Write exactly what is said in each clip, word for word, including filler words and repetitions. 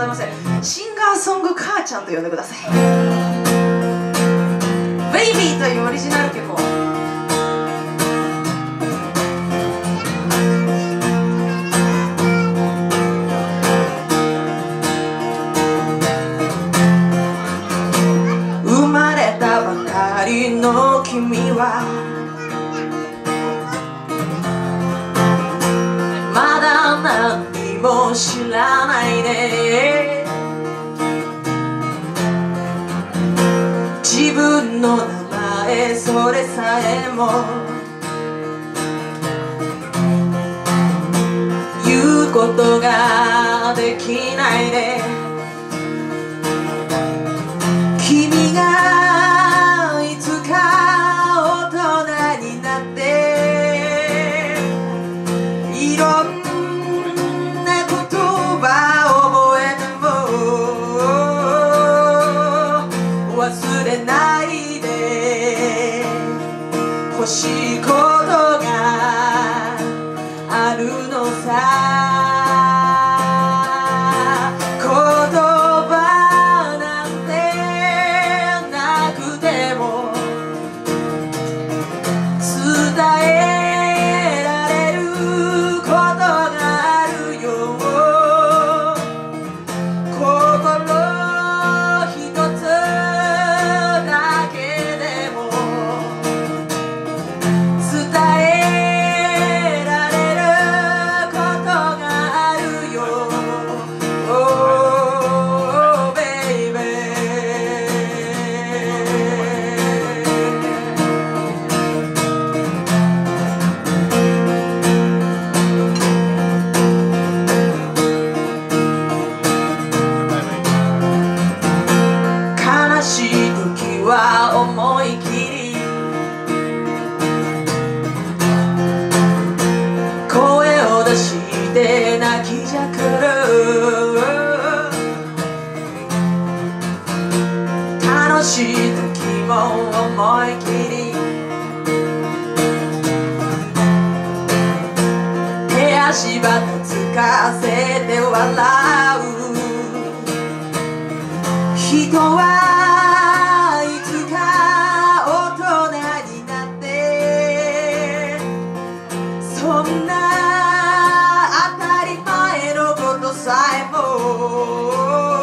ざいません。シンガーソング母ちゃんと呼んでください。ベイビーというオリジナル曲を。生まれたばかりの君はまだ何にも知らないで、自分の名前それさえも言うことができないで、君がいつか大人になっていろんな言葉覚えても忘れないで欲しいことがあるのさ。思い切り声を出して泣きじゃくる、楽しい時も思い切り手足ばたつかせて笑う。人はいつか大人になってそんな当たり前のことさえも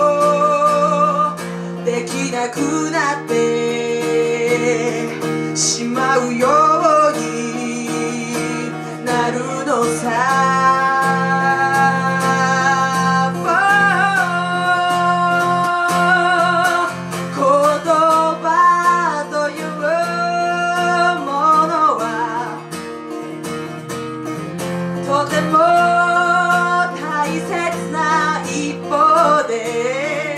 できなくなってしまうようになるのさ。とても大切な一歩で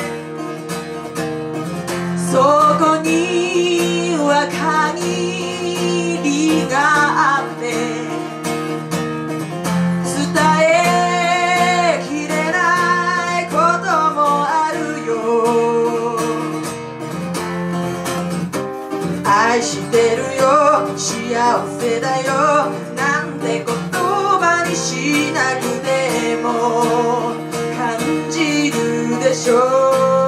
そこには限りがあって伝えきれないこともあるよ。愛してるよ幸せだよなんてことしなくても感じるでしょう。